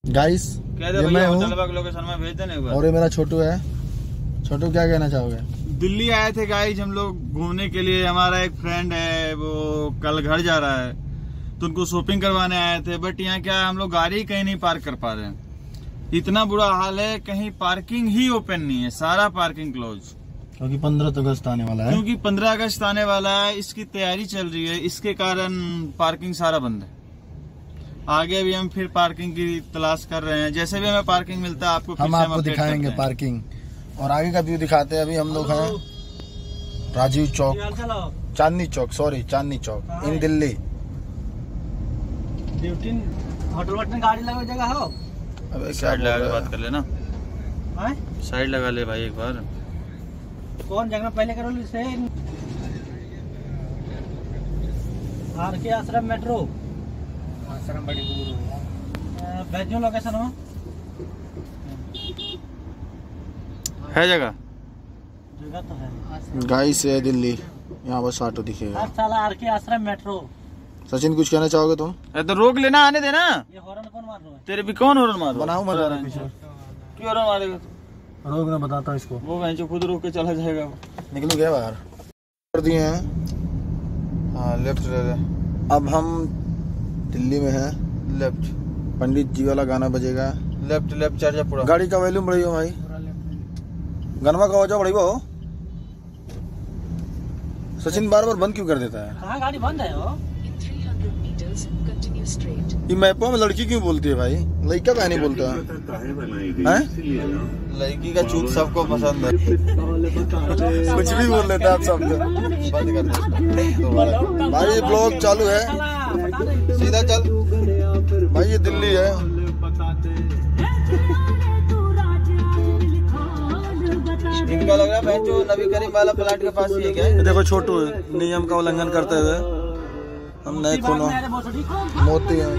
Guys ये मैं हूँ लोकेशन में भेज देने और ये मेरा छोटू है। छोटू क्या कहना चाहोगे? दिल्ली आए थे गाइस हम लोग घूमने के लिए। हमारा एक फ्रेंड है वो कल घर जा रहा है तो उनको शॉपिंग करवाने आए थे। बट यहाँ क्या है, हम लोग गाड़ी कहीं नहीं पार्क कर पा रहे हैं। इतना बुरा हाल है, कहीं पार्किंग ही ओपन नहीं है, सारा पार्किंग क्लोज। क्योंकि 15 अगस्त आने वाला है। क्योंकि 15 अगस्त आने वाला है, इसकी तैयारी चल रही है, इसके कारण पार्किंग सारा बंद है। आगे भी हम फिर पार्किंग की तलाश कर रहे हैं। जैसे भी हमें पार्किंग मिलता है आपको दिखाएंगे पार्किंग। और आगे का व्यू दिखाते हैं। अभी हम लोग हैं Rajiv Chowk, Chandni Chowk, sorry Chandni Chowk in Delhi. Hotel गाड़ी लगा जगह हो। अबे साइड लगा के बात कर लेना। साइड लगा ले भाई एक बार। कौन जगह पहले करो से आरके आश्रम मेट्रो। आश्रम बड़ी दूर है। भेजो लोकेशन हो है जगह तो है। गाइस है दिल्ली, यहाँ बस ऑटो दिखेगा। साला आरके आश्रम मेट्रो। सचिन कुछ कहना चाहोगे तुम? तो रोक लेना, आने देना। ये हॉर्न कौन मार रहा है? तेरे भी कौन हॉर्न मार रहा है? बनाओ मत क्यों हॉर्न मारेगा? रोक, मैं बताता हूँ इसको। वो बहन खुद रोक के चला जाएगा। निकलू गया बाहर कर दिए हैं। हाँ लेफ्ट ले ले। अब हम दिल्ली में हैं। लेफ्ट पंडित जी वाला गाना बजेगा। लेफ्ट लेफ्ट चढ़ जा पूरा। गाड़ी का वैल्यूम बढ़ी हो भाई, गनमा का वजह बढ़ी हो। सचिन बार बार बंद क्यों कर देता है? कहाँ गाड़ी बंद है वो? ये मैपों में लड़की क्यों बोलती है भाई? लड़का का नहीं बोलता है? लड़की का चूत सबको पसंद है। कुछ भी बोल लेते हैं आप सब। बंद कर दे भाई ब्लॉग चालू है, सीधा चल भाई ये दिल्ली है। इनका लग रहा है जो नबी करीम वाला प्लाट के पास ही है क्या? देखो छोटू नियम का उल्लंघन करते हुए हम नहीं खूनो मोती हैं।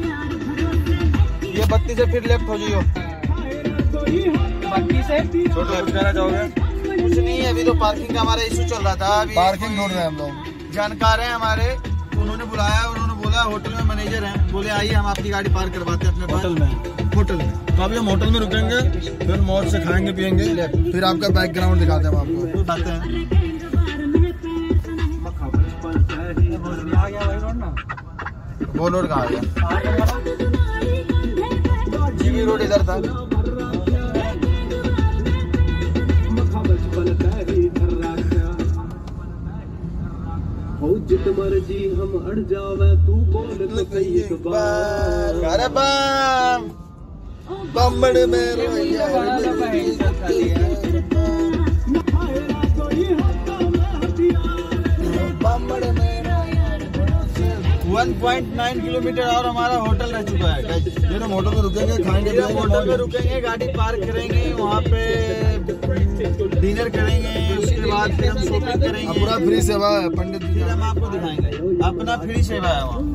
ये बत्ती से फिर लेफ्ट हो जाइयो। बत्ती से छोटू कुछ कहना चाहोगे? कुछ नहीं है, अभी तो पार्किंग का हमारा इशू चल रहा था। अभी पार्किंग ढूंढ रहे हैं हम लोग। जानकार हैं हमारे, उन्होंने बुलाया, उन्होंने बोला होटल में मैनेजर हैं, बोले आइए हम आपकी गाड़ी पार्क करवाते हैं अपने होटल में। तो अभी हम होटल में रुकेंगे, फिर मौज से खाएंगे पियेंगे, फिर आपका बैकग्राउंड दिखाते हैं हम आपको। बताते हैं वो रोड कहाँ आ गया? जीबी रोड इधर था। जित मर्जी हम अड़ जावे तू बोल तो कई एक बार। अरे बम बम्बड़ में 1.9 किलोमीटर और हमारा होटल रह चुका है। फिर हम होटल में रुकेंगे, खाएंगे, होटल में रुकेंगे, गाड़ी पार्क करेंगे, वहाँ पे डिनर करेंगे, उसके बाद फिर हम शॉपिंग करेंगे। पूरा फ्री सेवा है पंडित जी। हम आपको दिखाएंगे, अपना फ्री सेवा है वहाँ।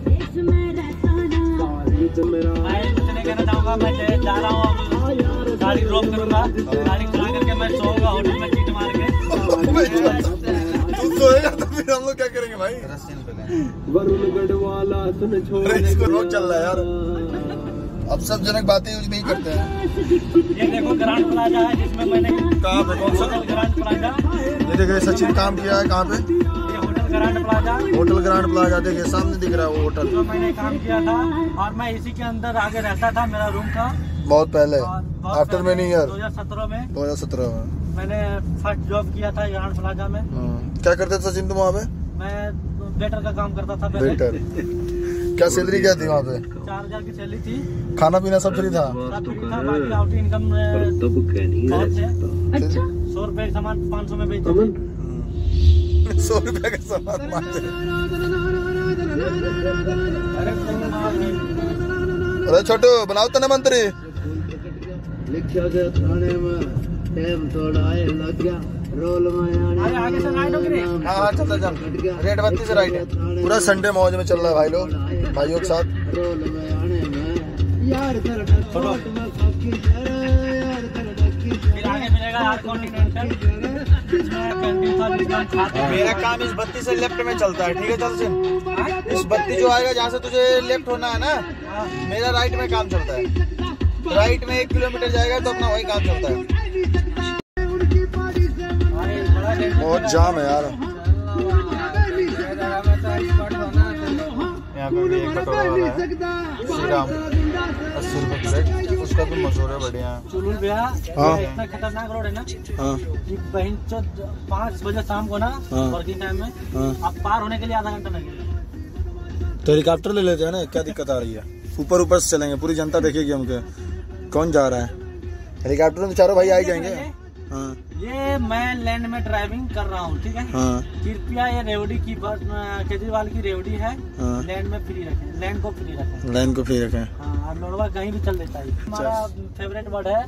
मैं कहना चाहूँगा, मैं जा रहा हूँ, गाड़ी ड्रॉप करूँगा, गाड़ी चला करके मैं सोऊंगा होटल में सीट मार के। तू सोएगा तो फिर हम लोग क्या करेंगे भाई? वरुणगढ़ वाला सुन छोड़। इसको रोक चल रहा है यार। अब सब जनक बातें यूज नहीं करते हैं। ये देखो ग्रांड प्लाजा है जिसमें मैंने कहाँ पे? कौन सा? Grand Plaza. ये देखिए सचिन काम किया है। कहाँ पे? ये hotel Grand Plaza. Hotel Grand Plaza, देखिए सामने दिख रहा है वो होटल। जो मैंने काम किया था और मैं इसी के अंदर आगे रहता था, मेरा रूम था बहुत पहले, आफ्टर मेनी ईयर। 2017 में 2017 में मैंने फर्स्ट जॉब किया था ग्रांड प्लाजा में। क्या करते थे सचिन तुम वहाँ पे? मैं वेटर का काम करता था पहले। वेटर। क्या सैलरी क्या थी वहाँ पे? 4000 की सैलरी थी। खाना पीना सब फ्री था? सब फ्री था, बाकी आउट इनकम बहुत है। 100 रुपए का सामान 500 में बेचते थे। 100 रुपए का सामान मारते। अरे छोटू बनाओ तो ना मंत्री। लिखा गया थाने में टाइम थोड़ा आए लग गया रोल में आगे से राइट होगी। हाँ चलता चल, रेड बत्ती से राइट है। पूरा संडे मौज में चल रहा है भाई लोग, भाइयों के साथ। रोल में आने में यार कर में फकीर यार कर फिर आगे मिलेगा कॉन्टिनेंटल। इसमें कैंटीन था जिसमें खाते मेरा काम इस बत्ती से लेफ्ट में चलता है, ठीक है चल सिन। इस बत्ती जो आएगा जहाँ से तुझे लेफ्ट होना है ना, मेरा राइट में काम चलता है। राइट में 1 किलोमीटर जाएगा तो अपना वही काम चलता है। बहुत जाम है यार। यहाँ पे भी एक कटोरा वाला है श्री राम, 80 रुपए प्लेट, उसका भी मशहूर है, बढ़िया। चुलुल भैया हाँ। ये इतना खतरनाक रोड है ना हाँ कि बहन 5 बजे शाम को ना वर्किंग टाइम में आप पार होने के लिए आधा घंटा लगेगा। तो हेलीकॉप्टर ले लेते हैं ना, क्या दिक्कत आ रही है? ऊपर से चलेंगे, पूरी जनता देखेगी हमके कौन जा रहा है। हेलीकॉप्टर में चारों भाई आ ही जाएंगे। हाँ ये मैं लैंड में ड्राइविंग कर रहा हूँ, ठीक है। हाँ कृपया ये रेवड़ी की बस केजरीवाल की रेवड़ी है, हाँ। लैंड में फ्री रखें, लैंड को फ्री रखें। लाइन को फ्री रखें। हाँ, लोड़वा कहीं भी चल देता है। हमारा फेवरेट वर्ड है,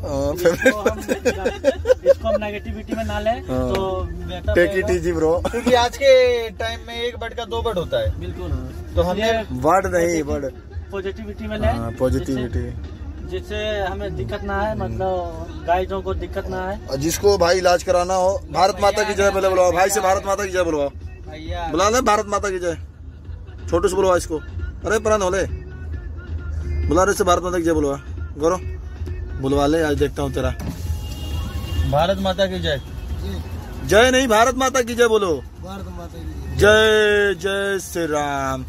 इसको हम नेगेटिविटी में ना ले तो better take it easy bro. क्योंकि आज के टाइम में 1 बट का 2 बट होता है, बिल्कुल। तो हमने वर्ड नहीं वर्ड पॉजिटिविटी में ले, पॉजिटिविटी, जिससे हमें दिक्कत ना है, मतलब गाइजों को दिक्कत ना है। और जिसको भाई इलाज कराना हो, भारत माता की जय बोले, बुलवाओ भाई से, भारत माता की जय बुलवाओ, बुला ले भारत माता की जय। छोटू से बुलवा इसको, अरे प्राण होले बुला रहे से भारत माता की जय बुलवा। गौरव बुलवा ले, आज देखता हूँ तेरा। भारत माता की जय। जय नहीं, भारत माता की जय बोलो। भारत माता की जय जय श्री राम।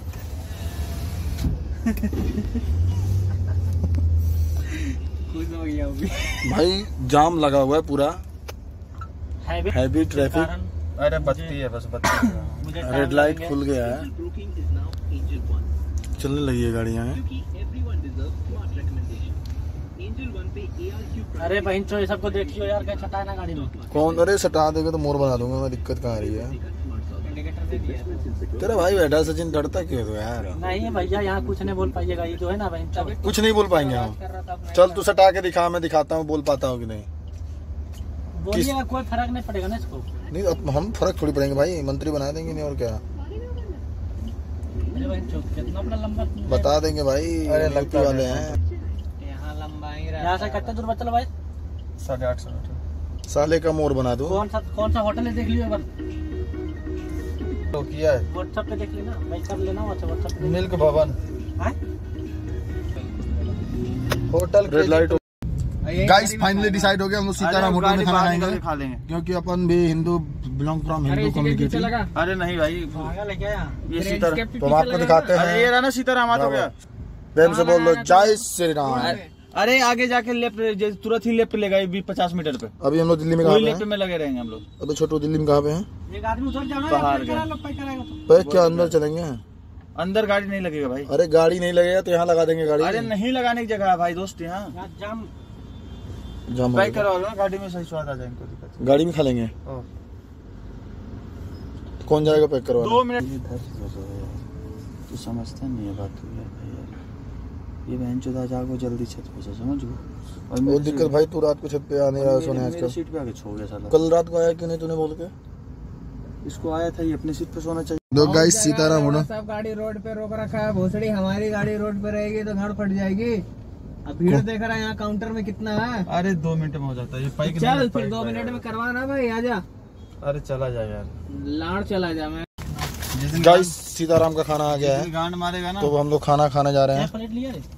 भाई जाम लगा हुआ है पूरा, हैवी ट्रैफिक। अरे बत्ती है, बस बत्ती है। रेड लाइट खुल गया है, चलने लगी है गाड़ियाँ। अरे बहन चो, ये सबको देखियो यार, क्या छटा है ना गाड़ी में। कौन? अरे सटा देगा तो मोर बना दूंगा मैं, दिक्कत कहाँ आ रही है? इंडिकेटर दे दिया। तेरा भाई बैठा सचिन, डरता क्यों तो यार? नहीं भैया, यहाँ कुछ नहीं बोल पाइएगा, ये जो है ना बहन चो, कुछ नहीं बोल पाएंगे हम। चल तू सटा के दिखा, मैं दिखाता हूँ बोल पाता हूँ कि नहीं। बोलिएगा, कोई फर्क नहीं पड़ेगा ना इसको। नहीं अब हम फर्क थोड़ी पड़ेंगे भाई, मंत्री बना देंगे नहीं और क्या। अरे बहन चो, कितना बड़ा लंबा बता देंगे भाई, अरे लगती वाले हैं। यहाँ लंबा ही रहा। यहाँ से कितना दूर बचल भाई? 850 मीटर। साले का मोर बना दो। कौन सा होटल है, देख लियो एक बार, तो किया है व्हाट्सएप पे देख लेना, मैं कर लेना व्हाट्सएप पे। मिल्क भवन हाँ? Hotel. Red light. Guys finally decide हो गया, हम लोग सीताराम होटल में खाना खाएंगे, खा लेंगे, क्योंकि अपन भी Hindu, belong from Hindu community. अरे नहीं भाई, लेके आया ये सीताराम। तो हम आपको दिखाते अरे ये हैं, रहा ना सीताराम, आ तो गया। प्रेम से बोल दो जय श्री राम। अरे आगे जाके लेफ्ट, तुरंत ही लेफ्ट लेगा 50 मीटर पे। अभी हम लोग दिल्ली में वही कहाँ पे लेफ्ट हैं? में लगे रहेंगे हम लोग। अभी छोटू दिल्ली में कहाँ पे हैं? एक आदमी उधर जाना है, बाहर पैक गया। करा लो, पैक कराएगा तो। पे क्या अंदर चलेंगे? अंदर गाड़ी नहीं लगेगा भाई। अरे गाड़ी नहीं लगेगा तो यहाँ लगा देंगे गाड़ी। अरे नहीं लगाने की जगह है भाई दोस्त, यहाँ यहाँ जाम। जाम पैक होगा। करवा लो ना, गाड़ी में सही स्वाद आ जाएंगे, कोई दिक्कत गाड़ी में खा लेंगे। नहीं। तो कौन जाएगा पैक करवा? 2 मिनट। तू समझता नहीं है बात यार, ये बहन चौदह जागो जल्दी छत पे से, समझ गो। और वो दिक्कत भाई, तू रात को छत पे आने रहा सोने मेरे आजकल। सीट पे आके छो गया साला। कल रात को आया क्यों नहीं तूने बोल के? इसको आया था ये अपनी सीट पे सोना चाहिए। लोग गाइस सीताराम होना। सब गाड़ी रोड पे रोक रखा है, भोसड़ी हमारी गाड़ी रोड पे रहेगी तो घर फट जाएगी। अब भीड़ देख रहा है यहाँ काउंटर में कितना है। अरे 2 मिनट में हो जाता है ये पाइक। चल फिर 2 मिनट में करवाना भाई, आजा। अरे चला जा यार, लाड़ चला जा। मैं गाइस सीताराम का खाना आ गया है, गांड मारेगा ना। तो हम लोग खाना खाने जा रहे क्या हैं। प्लेट लिया रे?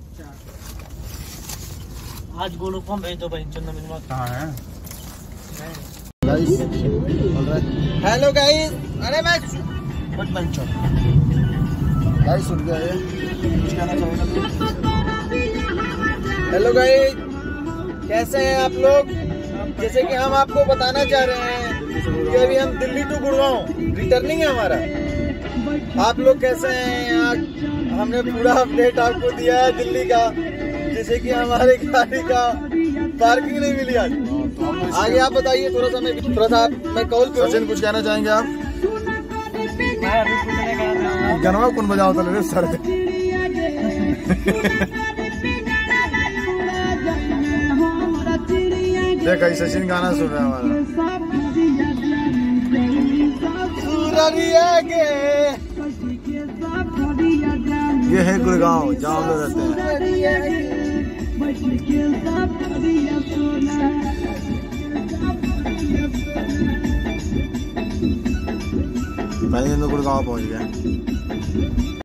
आज गोलू को भेज दो बहन चो, नमक। कहाँ है? Guys hello guys. अरे मैं बट मैं चल गाइस उठ गया है, कुछ कहना चाहेगा तू? हेलो गाइस, कैसे हैं आप लोग? जैसे कि हम आपको बताना चाह रहे हैं कि अभी हम दिल्ली टू गुड़गांव रिटर्निंग है हमारा। आप लोग कैसे हैं? आज हमने पूरा अपडेट आपको दिया है दिल्ली का, जैसे कि हमारे गाड़ी का पार्किंग नहीं मिली आज। आगे आप बताइए, थोड़ा सा मैं कॉल करूं। सचिन कुछ कहना चाहेंगे आप? मैं अभी पूछने गया था। गनवा कौन बजाओ था रे सर? देखा सचिन गाना सुन रहा है हमारा। ये है गुड़गांव, जहाँ हम लोग रहते हैं। फाइनली हम लोग गुड़गांव पहुंच गए।